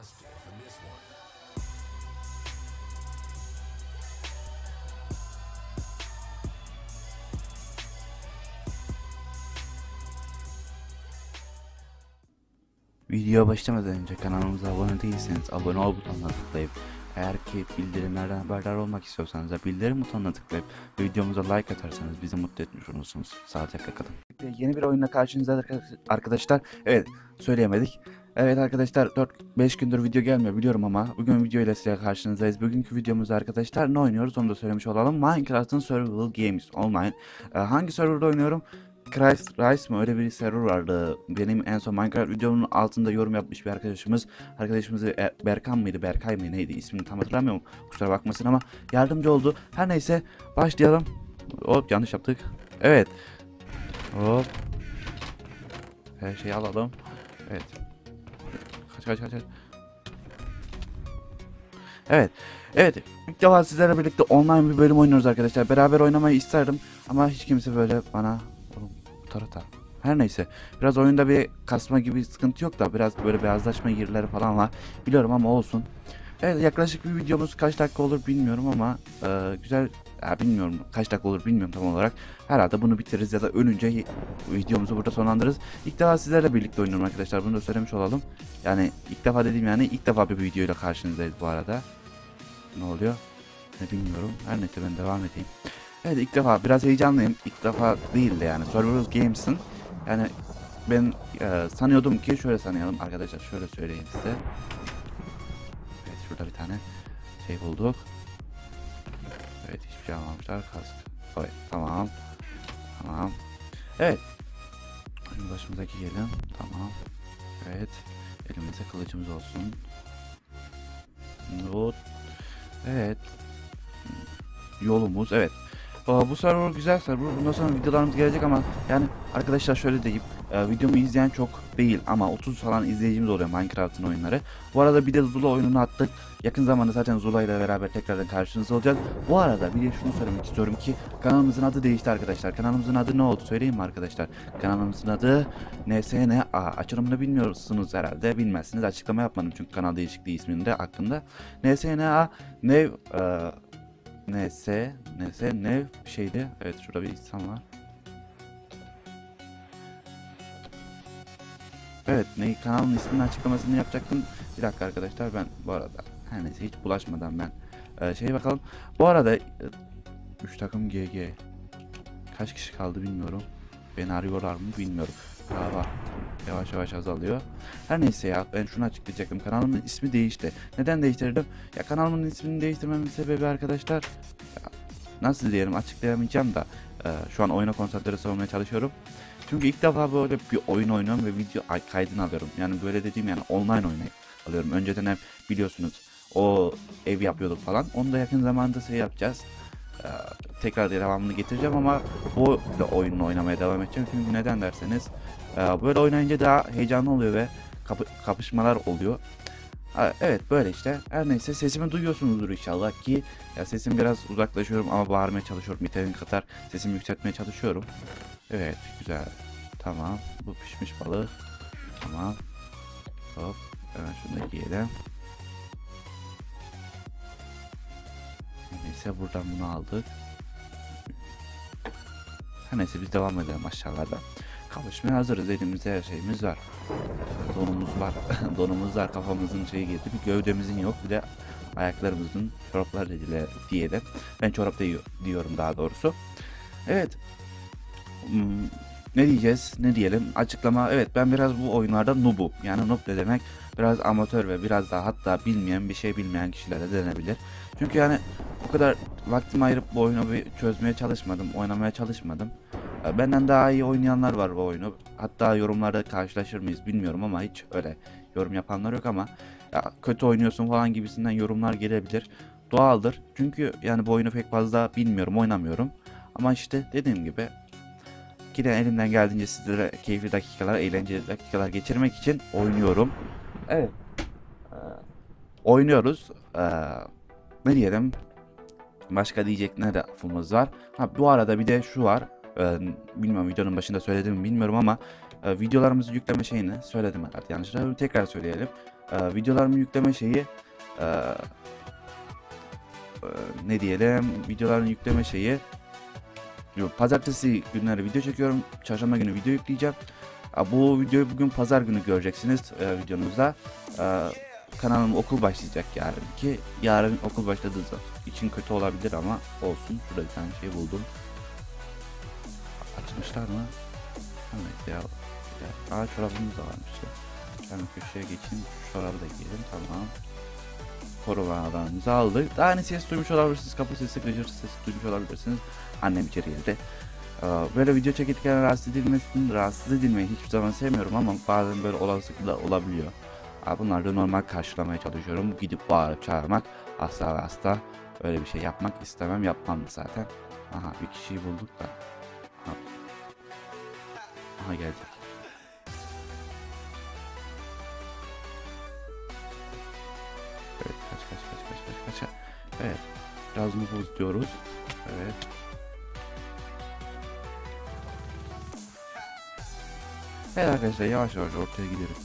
Video başlamadan önce kanalımıza abone değilseniz abone ol butonuna tıklayıp eğer ki bildirimlerden haberdar olmak istiyorsanız da bildirim butonuna tıklayıp videomuza like atarsanız bizi mutlu etmiş olursunuz. Sağlıcakla kalın. Yeni bir oyunla karşınızda arkadaşlar. Evet, söyleyemedik. Evet arkadaşlar, 4-5 gündür video gelmiyor biliyorum ama bugün video ile size karşınızdayız. Bugünkü videomuzda arkadaşlar ne oynuyoruz onu da söylemiş olalım. Minecraft'ın Survival Games Online. Hangi serverda oynuyorum? Rice mı, öyle bir server vardı. Benim en son Minecraft videomun altında yorum yapmış bir arkadaşımız. Berkan mıydı, Berkay mı neydi, ismini tam hatırlamıyorum. Kusura bakmasın ama yardımcı oldu. Her neyse başlayalım. Hop, yanlış yaptık. Evet. Hop. Her şeyi alalım. Evet. Kaç. Evet. Evet. İlk defa sizlerle birlikte online bir bölüm oynuyoruz arkadaşlar. Beraber oynamayı isterdim ama hiç kimse böyle bana tarata. Her neyse. Biraz oyunda bir kasma gibi sıkıntı yok da biraz böyle beyazlaşma yerleri falan var. Biliyorum ama olsun. Evet, yaklaşık bir videomuz kaç dakika olur bilmiyorum ama güzel. Ya bilmiyorum kaç dakika olur bilmiyorum tam olarak. Herhalde bunu bitiririz ya da ölünce videomuzu burada sonlandırırız. İlk defa sizlerle birlikte oynuyorum arkadaşlar. Bunu da söylemiş olalım. Yani ilk defa dediğim, yani ilk defa bir videoyla karşınızdayız bu arada. Ne oluyor? Ne bilmiyorum. Her neyse ben devam edeyim. Evet, ilk defa biraz heyecanlıyım. İlk defa değil de yani Survival Games'in, yani ben sanıyordum ki, şöyle sanıyordum arkadaşlar, şöyle söyleyeyim size. Evet, şurada bir tane şey bulduk. Evet, hiçbir şey almamışlar. Kask. Evet, tamam. Evet. Şimdi başımızdaki gelin. Tamam. Evet. Elimizde kılıcımız olsun. Not. Evet. Yolumuz. Evet. Bu server güzel server. Bundan sonra videolarımız gelecek ama yani arkadaşlar şöyle diyeyim. Videomu izleyen çok değil ama 30 falan izleyicimiz oluyor Minecraft'ın oyunları. Bu arada bir de Zula oyununu attık. Yakın zamanda zaten Zula ile beraber tekrardan karşınızda olacağız. Bu arada bir de şunu söylemek istiyorum ki kanalımızın adı değişti arkadaşlar. Kanalımızın adı ne oldu söyleyeyim mi arkadaşlar? Kanalımızın adı NSNA. Açılımını bilmiyorsunuz herhalde. Bilmezsiniz. Açıklama yapmadım çünkü kanal değişikliği isminde hakkında. NSNA New ne şeydi. Evet, şurada bir insan var. Evet, kanalın isminin açıklamasını yapacaktım. Bir dakika arkadaşlar, ben bu arada her neyse hiç bulaşmadan ben bakalım. Bu arada 3 takım GG. Kaç kişi kaldı bilmiyorum. Beni arıyorlar mı bilmiyorum. Var. Yavaş azalıyor. Her neyse ya, ben şunu açıklayacaktım. Kanalımın ismi değişti. Neden değiştirdim? Ya kanalımın ismini değiştirmemin sebebi arkadaşlar, nasıl diyelim, açıklayamayacağım da şu an oyuna konsantre olmaya çalışıyorum. Çünkü ilk defa böyle bir oyun oynuyorum ve video kaydını alıyorum. Yani böyle dediğim, yani online oynayıp alıyorum. Önceden hep biliyorsunuz o ev yapıyorduk falan. Onu da yakın zamanda şey yapacağız. Tekrar devamını getireceğim ama bu oyunla oynamaya devam edeceğim. Çünkü neden derseniz böyle oynayınca daha heyecanlı oluyor ve kapışmalar oluyor. Evet, böyle işte. Her neyse, sesimi duyuyorsunuzdur inşallah ki ya, sesim biraz uzaklaşıyorum ama bağırmaya çalışıyorum. Yeterin kadar sesimi yükseltmeye çalışıyorum. Evet, güzel. Tamam, bu pişmiş balık. Tamam. Hop, hemen şunu da giyelim. Neyse, buradan bunu aldık. Her neyse, biz devam edelim aşağılarda. Kavuşmaya hazırız, elimizde her şeyimiz var. Donumuz var. Donumuz var, kafamızın şeyi girdi. Bir gövdemizin yok, bir de ayaklarımızın çoraplar diyelim. Ben çorap diyorum daha doğrusu. Evet. Ne diyeceğiz? Ne diyelim? Açıklama. Evet, ben biraz bu oyunlarda noob'um. Yani noob ne demek? Biraz amatör ve biraz daha hatta bilmeyen, bir şey bilmeyen kişilere denebilir. Çünkü yani o kadar vaktimi ayırıp bu oyunu bir çözmeye çalışmadım, oynamaya çalışmadım. Benden daha iyi oynayanlar var bu oyunu. Hatta yorumlarda karşılaşır mıyız bilmiyorum ama hiç öyle yorum yapanlar yok ama ya, kötü oynuyorsun falan gibisinden yorumlar gelebilir. Doğaldır. Çünkü yani bu oyunu pek fazla bilmiyorum, oynamıyorum. Ama işte dediğim gibi yine elimden geldiğince sizlere keyifli dakikalar, eğlenceli dakikalar geçirmek için oynuyorum. Evet. Ee, Oynuyoruz. Ne diyelim? Başka diyecek ne lafımız var? Ha, bu arada bir de şu var. Bilmiyorum, videonun başında söyledim mi bilmiyorum ama videolarımızı yükleme şeyini söyledim herhalde. Yanlışlıkla tekrar söyleyelim. videolarımı yükleme şeyi ne diyelim, videoların yükleme şeyi, pazartesi günleri video çekiyorum, çarşamba günü video yükleyeceğim. Bu videoyu bugün pazar günü göreceksiniz videomuzda. Kanalım okul başlayacak yarın ki, yarın okul başladığı için kötü olabilir ama olsun. Şurada bir tane şey buldum. Açmışlar mı? Evet ya. Çorabımız da varmış ya. Ben köşeye geçeyim, çorabı da giyelim, tamam. Koruma alanımızı aldık. Daha hani ses duymuş olabilirsiniz, kapı sesi, gıcır sesi duymuş olabilirsiniz. Annem içeri girdi. Böyle video çekirken rahatsız edilmeyi hiçbir zaman sevmiyorum ama bazen böyle olasılıkla olabiliyor. Bunları normal karşılamaya çalışıyorum. Gidip bağırıp çağırmak asla ve asla öyle bir şey yapmak istemem, yapmam da zaten. Aha, bir kişiyi bulduk da. Aha gelecek. Evet, kaç. Evet, biraz nüfuz diyoruz. Evet. Evet arkadaşlar, yavaş yavaş ortaya gidelim.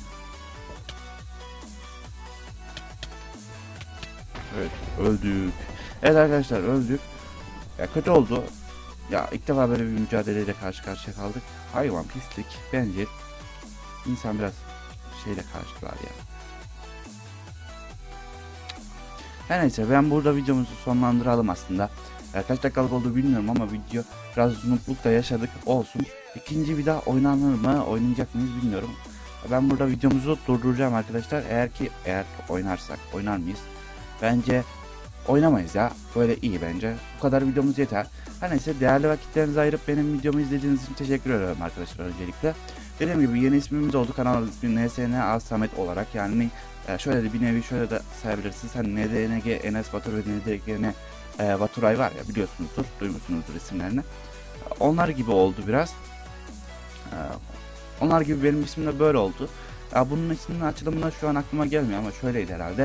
Evet, öldük. Evet arkadaşlar, öldük. Ya kötü oldu. Ya ilk defa böyle bir mücadeleyle karşı karşıya kaldık. Hayvan pislik. Bence insan biraz şeyle karşılar ya. Her neyse, ben burada videomuzu sonlandıralım aslında. Kaç dakikalık oldu bilmiyorum ama video biraz mutluluk da yaşadık, olsun. İkinci bir daha oynanır mı, oynayacak mıyız bilmiyorum. Ben burada videomuzu durduracağım arkadaşlar. Eğer oynarsak, oynar mıyız? Bence oynamayız ya. Böyle iyi bence. Bu kadar videomuz yeter. Her neyse, değerli vakitlerinizi ayırıp benim videomu izlediğiniz için teşekkür ederim arkadaşlar öncelikle. Dediğim gibi yeni ismimiz oldu. Kanal ismi NSN Samet olarak, yani şöyle de bir nevi şöyle de sayabilirsiniz. Hani NDNG, Enes Batur ve NDNG Baturay var ya, biliyorsunuzdur, duymuşsunuzdur isimlerini. Onlar gibi oldu biraz. Onlar gibi benim ismim de böyle oldu. Bunun isminin açılımına şu an aklıma gelmiyor ama şöyleydi herhalde.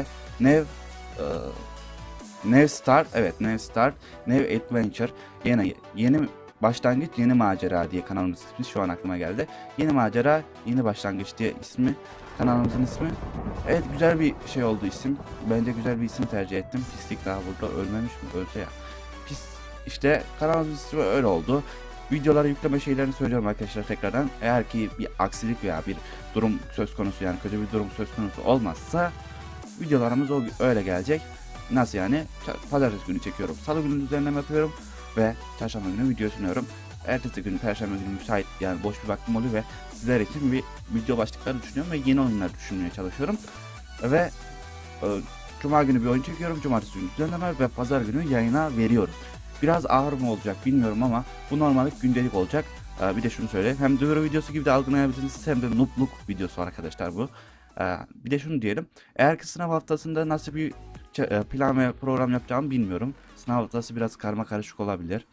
New Start, evet, New Start, New Adventure, yeni başlangıç, yeni macera diye kanalımız ismi şu an aklıma geldi. Yeni macera, yeni başlangıç diye ismi, kanalımızın ismi. Evet, güzel bir şey oldu isim. Bence güzel bir isim tercih ettim. Pislik daha burada ölmemiş mi? Ölse ya. Pis, işte kanalımızın ismi öyle oldu. Videoları yükleme şeylerini söylüyorum arkadaşlar tekrardan. Eğer ki bir aksilik veya bir durum söz konusu, yani kötü bir durum söz konusu olmazsa videolarımız öyle gelecek. Nasıl yani? Pazartesi günü çekiyorum, salı günü düzenleme yapıyorum ve çarşamba günü video sunuyorum. Ertesi gün perşembe günü müsait, yani boş bir vaktim oluyor ve sizler için bir video başlıkları düşünüyorum ve yeni oyunlar düşünmeye çalışıyorum. Ve cuma günü bir oyun çekiyorum, cumartesi günü düzenleme ve pazar günü yayına veriyorum. Biraz ağır mı olacak bilmiyorum ama bu normallik, gündelik olacak. Bir de şunu söyleyeyim, hem duyuru videosu gibi de algılayabilirsiniz hem de noobluk videosu arkadaşlar bu. Bir de şunu diyelim, eğer ki sınav haftasında nasıl bir plan ve program yapacağımı bilmiyorum. Sınav haftası biraz karma karışık olabilir.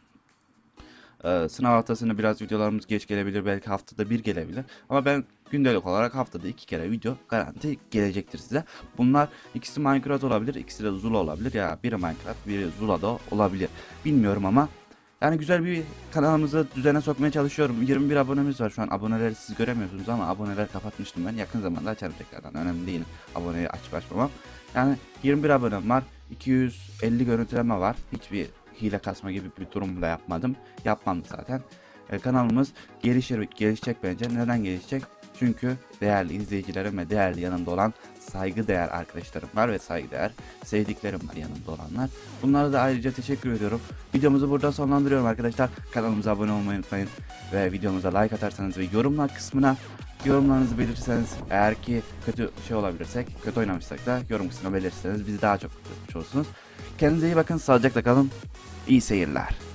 Sınav haftasında biraz videolarımız geç gelebilir, belki haftada bir gelebilir. Ama ben gündelik olarak haftada 2 kere video garanti gelecektir size. Bunlar ikisi Minecraft olabilir, ikisi de Zula olabilir, ya biri Minecraft, biri Zula da olabilir. Bilmiyorum ama yani güzel bir kanalımızı düzene sokmaya çalışıyorum. 21 abonemiz var şu an. Aboneleri siz göremiyorsunuz ama aboneleri kapatmıştım ben. Yakın zamanda açarım tekrardan. Önemli değil aboneyi açıp açmamam. Yani 21 abonem var. 250 görüntüleme var. Hiçbir hile kasma gibi bir durum da yapmadım. Yapmam zaten. Kanalımız gelişecek bence. Neden gelişecek? Çünkü değerli izleyicilerim ve değerli yanımda olan saygıdeğer arkadaşlarım var ve saygıdeğer sevdiklerim var yanımda olanlar. Bunlara da ayrıca teşekkür ediyorum. Videomuzu burada sonlandırıyorum arkadaşlar. Kanalımıza abone olmayı unutmayın ve videomuza like atarsanız ve yorumlar kısmına yorumlarınızı belirtirseniz, eğer ki kötü şey olabilirsek, kötü oynamışsak da yorum kısmına belirtirseniz bizi daha çok mutlu olursunuz. Kendinize iyi bakın, sağlıcakla kalın. İyi seyirler.